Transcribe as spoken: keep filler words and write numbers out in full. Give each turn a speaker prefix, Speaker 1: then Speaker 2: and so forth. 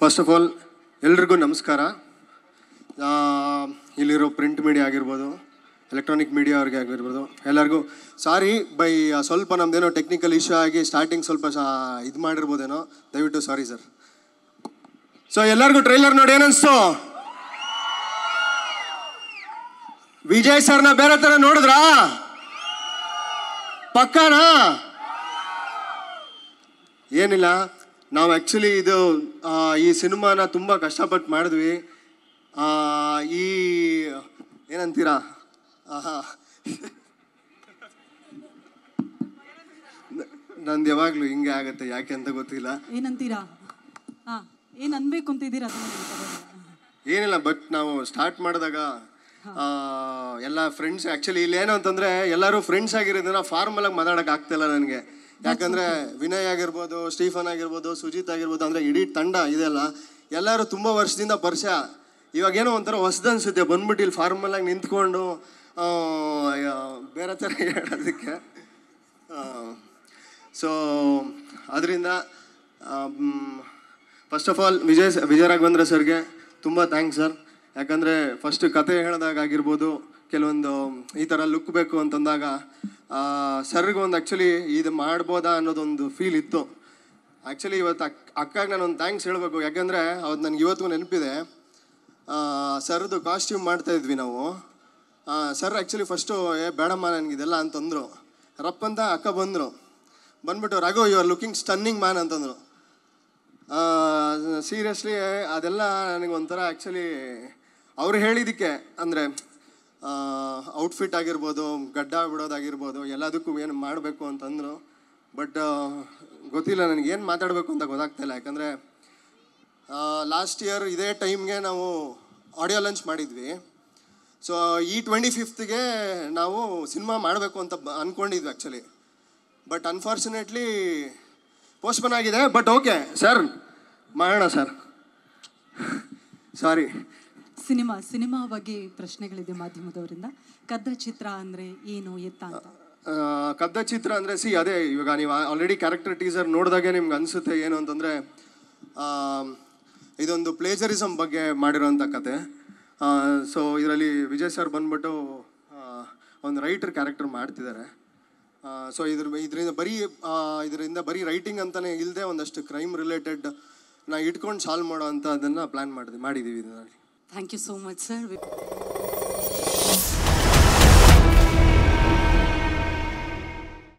Speaker 1: First of all ಎಲ್ರಿಗೂ ನಮಸ್ಕಾರ. ಇಲ್ಲಿರೋ ಪ್ರಿಂಟ್ ಮೀಡಿಯಾ ಆಗಿರ್ಬೋದು, ಎಲೆಕ್ಟ್ರಾನಿಕ್ ಮೀಡಿಯಾ ಅವ್ರಿಗೆ ಆಗಿರ್ಬೋದು, ಎಲ್ಲರಿಗೂ ಸಾರಿ ಬೈ ಸ್ವಲ್ಪ ನಮ್ಮದೇನೋ ಟೆಕ್ನಿಕಲ್ ಇಶ್ಯೂ ಆಗಿ ಸ್ಟಾರ್ಟಿಂಗ್ ಸ್ವಲ್ಪ ಇದು ಮಾಡಿರ್ಬೋದೇನೋ, ದಯವಿಟ್ಟು ಸಾರಿ ಸರ್. ಸೊ ಎಲ್ಲರಿಗೂ ಟ್ರೈಲರ್ ನೋಡಿ ಏನನ್ಸ್ತು? ವಿಜಯ್ ಸರ್ನ ಬೇರೆ ಥರ ನೋಡಿದ್ರಾ? ಪಕ್ಕಾನಾ? ಏನಿಲ್ಲ, ನಾವು ಆ್ಯಕ್ಚುಲಿ ಇದು ಈ ಸಿನಿಮಾನ ತುಂಬ ಕಷ್ಟಪಟ್ಟು ಮಾಡಿದ್ವಿ. ಈ ಏನಂತೀರಾ, ನಂದು ಯಾವಾಗಲೂ ಹಿಂಗೆ ಆಗುತ್ತೆ, ಯಾಕೆ ಅಂತ ಗೊತ್ತಿಲ್ಲ.
Speaker 2: ಏನಂತೀರಾ? ಹಾಂ, ಏನು ಅನ್ಬೇಕು ಅಂತಿದ್ದೀರಾ?
Speaker 1: ಏನಿಲ್ಲ, ಬಟ್ ನಾವು ಸ್ಟಾರ್ಟ್ ಮಾಡಿದಾಗ ಎಲ್ಲ ಫ್ರೆಂಡ್ಸ್, ಆ್ಯಕ್ಚುಲಿ ಇಲ್ಲಿ ಏನು ಅಂತಂದರೆ ಎಲ್ಲರೂ ಫ್ರೆಂಡ್ಸ್ ಆಗಿರೋದನ್ನ ಫಾರ್ಮಲ್ ಆಗಿ ಮಾತಾಡೋಕೆ ಆಗ್ತಿಲ್ಲ ನನಗೆ. ಯಾಕಂದರೆ ವಿನಯ್ ಆಗಿರ್ಬೋದು, ಸ್ಟೀಫನ್ ಆಗಿರ್ಬೋದು, ಸುಜಿತ್ ಆಗಿರ್ಬೋದು, ಅಂದರೆ ಇಡೀ ತಂಡ ಇದೆಲ್ಲ ಎಲ್ಲರೂ ತುಂಬ ವರ್ಷದಿಂದ ಪರಿಚಯ. ಇವಾಗೇನೋ ಒಂಥರ ಹೊಸ್ದು ಅನಿಸುತ್ತೆ ಬಂದ್ಬಿಟ್ಟು ಇಲ್ಲಿ ಫಾರ್ಮಲಾಗಿ ನಿಂತ್ಕೊಂಡು ಬೇರೆ ಥರ ಹೇಳೋದಕ್ಕೆ. ಸೊ ಅದರಿಂದ first of all Vijay Vijaya Raghavendra ಸರ್ಗೆ ತುಂಬ ಥ್ಯಾಂಕ್ಸ್ ಸರ್. ಯಾಕಂದರೆ ಫಸ್ಟ್ ಕತೆ ಹೇಳಿದಾಗಿರ್ಬೋದು, ಕೆಲವೊಂದು ಈ ಥರ ಲುಕ್ ಬೇಕು ಅಂತಂದಾಗ ಸರ್ಗೆ ಒಂದು ಆ್ಯಕ್ಚುಲಿ ಇದು ಮಾಡ್ಬೋದಾ ಅನ್ನೋದೊಂದು ಫೀಲ್ ಇತ್ತು. ಆ್ಯಕ್ಚುಲಿ ಇವತ್ತು ಅಕ್ಕ ಅಕ್ಕಾಗ ನಾನು ಒಂದು ಥ್ಯಾಂಕ್ಸ್ ಹೇಳಬೇಕು. ಯಾಕಂದರೆ ಅವತ್ತು ನನಗೆ ಇವತ್ತು ನೆನಪಿದೆ, ಸರ್ದು ಕಾಸ್ಟ್ಯೂಮ್ ಮಾಡ್ತಾಯಿದ್ವಿ ನಾವು. ಸರ್ ಆ್ಯಕ್ಚುಲಿ ಫಸ್ಟು ಏ ಬೇಡಮ್ಮ ನನಗಿದೆಲ್ಲ ಅಂತಂದರು. ರಪ್ಪಂತ ಅಕ್ಕ ಬಂದರು, ಬಂದ್ಬಿಟ್ಟು Raghav you are looking stunning man ಅಂತಂದರು. ಸೀರಿಯಸ್ಲಿ ಅದೆಲ್ಲ ನನಗೆ ಒಂಥರ ಆ್ಯಕ್ಚುಲಿ ಅವ್ರು ಹೇಳಿದ್ದಕ್ಕೆ, ಅಂದರೆ ಔಟ್ಫಿಟ್ ಆಗಿರ್ಬೋದು, ಗಡ್ಡ ಬಿಡೋದಾಗಿರ್ಬೋದು, ಎಲ್ಲದಕ್ಕೂ ಏನು ಮಾಡಬೇಕು ಅಂತಂದರು. ಬಟ್ ಗೊತ್ತಿಲ್ಲ ನನಗೆ ಏನು ಮಾತಾಡಬೇಕು ಅಂತ ಗೊತ್ತಾಗ್ತಾಯಿಲ್ಲ. ಯಾಕಂದರೆ ಲಾಸ್ಟ್ ಇಯರ್ ಇದೇ ಟೈಮ್ಗೆ ನಾವು ಆಡಿಯೋ ಲಾಂಚ್ ಮಾಡಿದ್ವಿ. ಸೊ ಈ ಟ್ವೆಂಟಿ ಫಿಫ್ತ್ಗೆ ನಾವು ಸಿನಿಮಾ ಮಾಡಬೇಕು ಅಂತ ಬ ಅಂದ್ಕೊಂಡಿದ್ವಿ ಆ್ಯಕ್ಚುಲಿ. ಬಟ್ ಅನ್ಫಾರ್ಚುನೇಟ್ಲಿ ಪೋಸ್ಟ್ಪೋನ್ ಆಗಿದೆ. ಬಟ್ ಓಕೆ ಸರ್, ಮಾಡೋಣ ಸರ್. ಸಾರಿ.
Speaker 2: ಸಿನಿಮಾ ಸಿನಿಮಾ ಬಗ್ಗೆ ಪ್ರಶ್ನೆಗಳಿದೆ ಮಾಧ್ಯಮದವರಿಂದ. ಕದ್ದ ಚಿತ್ರ ಅಂದರೆ ಏನು ಎತ್ತ ಅಂತ?
Speaker 1: ಕದ್ದ ಚಿತ್ರ ಅಂದರೆ ಸಿ ಅದೇ, ಇವಾಗ ನೀವು ಆಲ್ರೆಡಿ ಕ್ಯಾರೆಕ್ಟರ್ ಟೀಸರ್ ನೋಡಿದಾಗೆ ನಿಮ್ಗೆ ಅನಿಸುತ್ತೆ ಏನು ಅಂತಂದರೆ ಇದೊಂದು ಪ್ಲೇಜರಿಸಮ್ ಬಗ್ಗೆ ಮಾಡಿರೋಂಥ ಕತೆ. ಸೊ ಇದರಲ್ಲಿ ವಿಜಯ್ ಸರ್ ಬಂದ್ಬಿಟ್ಟು ಒಂದು ರೈಟರ್ ಕ್ಯಾರೆಕ್ಟರ್ ಮಾಡ್ತಿದ್ದಾರೆ. ಸೊ ಇದ್ರ ಇದರಿಂದ ಬರೀ ಇದರಿಂದ ಬರೀ ರೈಟಿಂಗ್ ಅಂತಲೇ ಇಲ್ಲದೆ ಒಂದಷ್ಟು ಕ್ರೈಮ್ ರಿಲೇಟೆಡ್ ನಾ ಇಟ್ಕೊಂಡು ಸಾಲ್ವ್ ಮಾಡೋ ಅಂತ ಅದನ್ನು ಪ್ಲ್ಯಾನ್ ಮಾಡಿದ್ವಿ ಮಾಡಿದ್ದೀವಿ ಇದರಲ್ಲಿ.
Speaker 2: Thank you so much sir.